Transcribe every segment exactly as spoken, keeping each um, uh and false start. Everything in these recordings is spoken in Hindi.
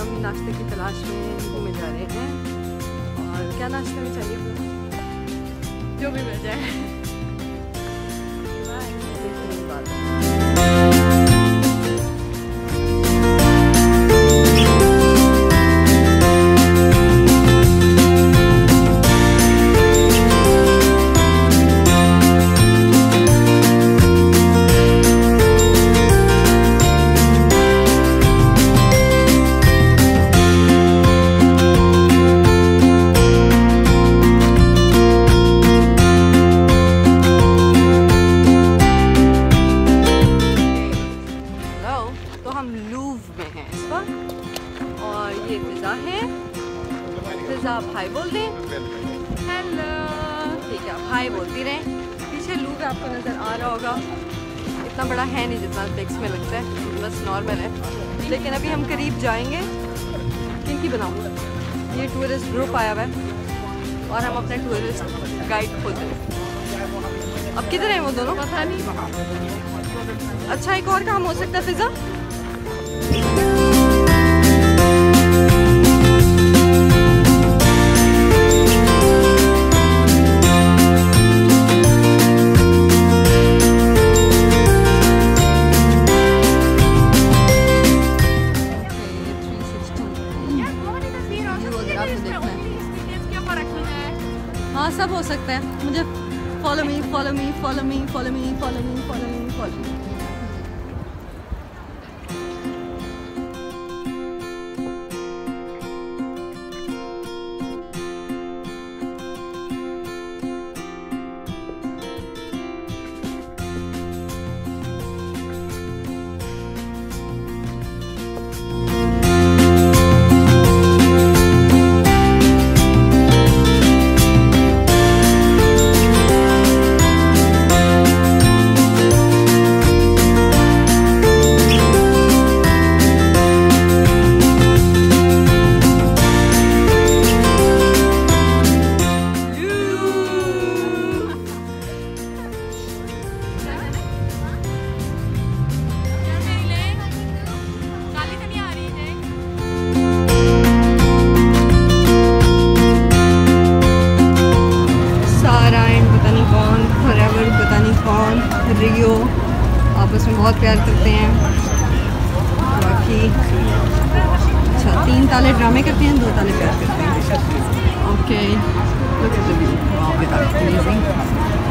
हम नाश्ते की तलाश में घूमे जा रहे हैं। और क्या नाश्ते में चाहिए? जो भी मिल जाए। हाय बोल दें। हेलो। ठीक है, हाय बोलती रहें। पीछे लूप आपको नज़र आ रहा होगा, इतना बड़ा है नहीं जितना पिक्स में लगता है, बस नॉर्मल है। लेकिन अभी हम करीब जाएंगे। किनकी बनाऊँ? ये टूरिस्ट ग्रुप आया हुआ है और हम अपने टूरिस्ट गाइड खुद हैं। अब किधर हैं वो दोनों? पता नहीं। अच्छा, एक और काम हो सकता है फिजा। हाँ, सब हो सकता है। मुझे follow me follow me follow me follow me follow me follow me follow me. Rio आपस में बहुत प्यार करते हैं। बाकी अच्छा, तीन ताले ड्रामे करते हैं, दो ताले प्यार करते हैं। Okay, look at the view, wow, that's amazing.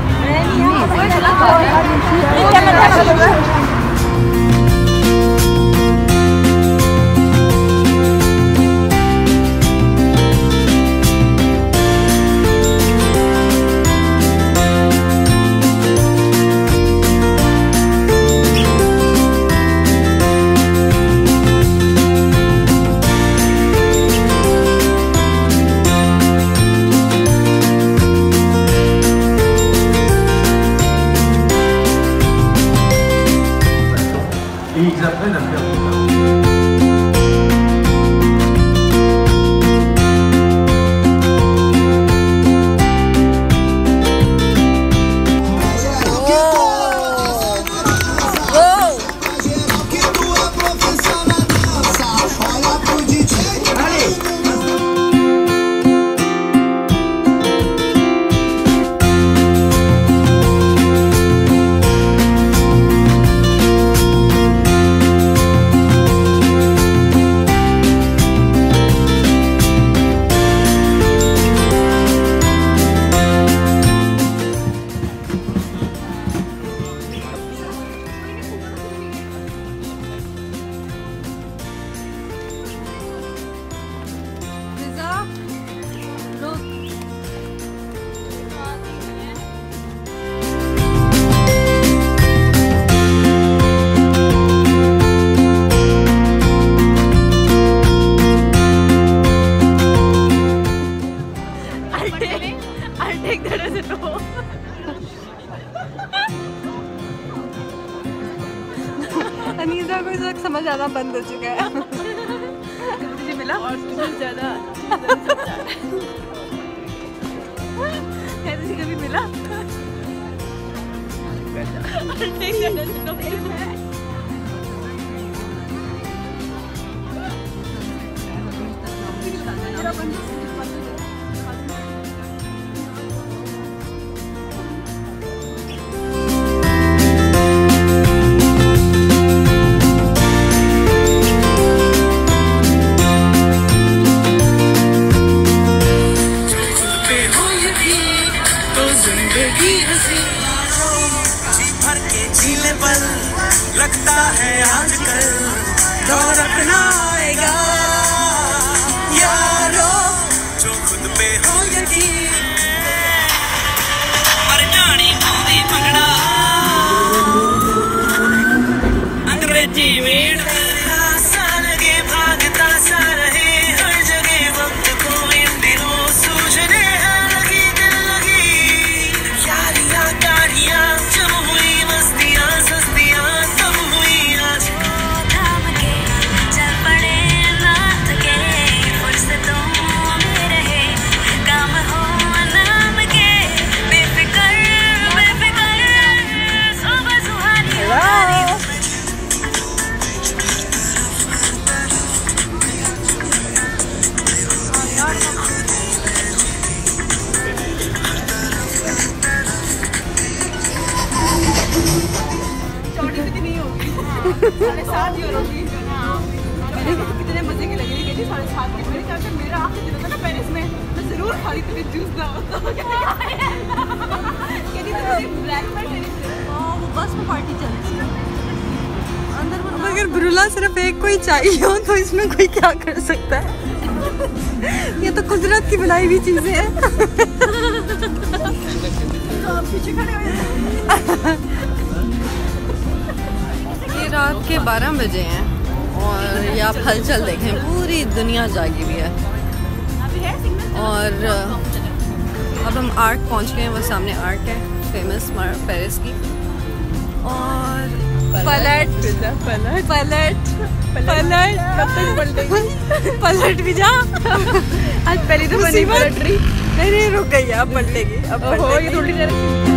Anisa को इस वक्त समझ आना बंद हो चुका है। मुझे मिला और ज़्यादा तुझे कभी मिला? लगता है आजकल दौर अपना आएगा यारो जो खुद पे हो यकीन पर जानी पावे भंगड़ा अंग्रेजी में सा लगे भागता सा रहे हर जगह वक्त को इन दिनों सूझने लगी दिल लगी यारियां गाड़ियां जब हुई मस्तियां सस्तियां तब हुई आज थाम के चल पड़े ना थके फुर्सतों में रहे काम हो नाम के बेफिक्र बेफिक्र सुबह सुहानी साढ़े सात यूरो की कितने मजे की लगी थी साढ़े सात की मेरे ख्याल से मेरा आखिरी दिन था ना पेरिस में मैं जरूर खाली थी जूस ना वो बस में पार्टी चल रही है अंदर। अब अगर ब्रुला सिर्फ एक कोई चाहिए हो तो इसमें कोई क्या कर सकता है। ये तो कुदरत की बनाई हुई चीजें हैं। ये रात के बारह बजे हैं और ये आप हलचल देखें, पूरी दुनिया जागी हुई है। और अब हम आर्क पहुंच गए हैं, वो सामने आर्क है फेमस पेरिस की। और पलट पलट पलट पलट कब तक पलटेगी? पलट भी जा। आज पहली तो बनी पलट रही, नहीं नहीं रुक गई, अब पलटेगी। अब पलटेगी थोड़ी देर।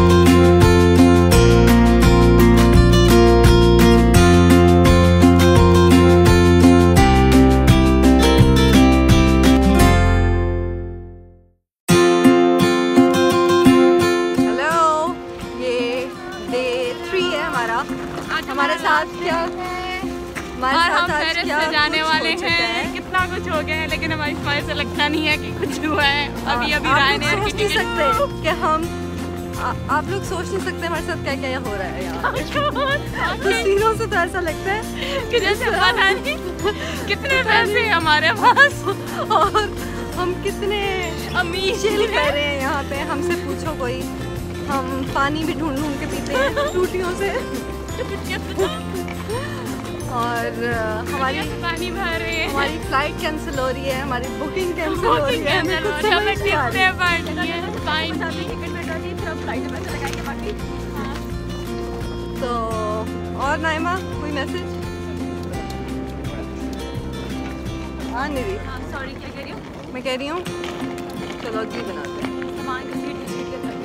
हमारे साथ क्या हमारे और साथ हम पेरिस क्या से जाने कुछ वाले हो चुका है। हैं। कितना कुछ हो गया है लेकिन हमारी स्माइल से लगता नहीं है कि कुछ हुआ है। अभी अभी आप राय लोग ने सोच नहीं सकते कि हम आ, आप लोग सोच नहीं सकते हमारे साथ क्या क्या हो रहा है यहाँ। तस्वीरों से तो ऐसा लगता है कि जैसे पता नहीं कितने पैसे हमारे पास और हम कितने अमीर चिल कर रहे हैं यहाँ पे। हमसे पूछो कोई, हम पानी भी ढूंढ ढूंढ के पीते हैं टूटियों से। और हमारी पानी भर रहे हैं, हमारी फ्लाइट कैंसिल हो रही है, हमारी बुकिंग कैंसिल हो रही है। हमें कुछ समझ नहीं आ रही है। तो और नाइमा कोई मैसेज? हाँ निधि, सॉरी क्या कह रही हूँ? मैं कह रही हूँ चलो अगली बनाते हैं।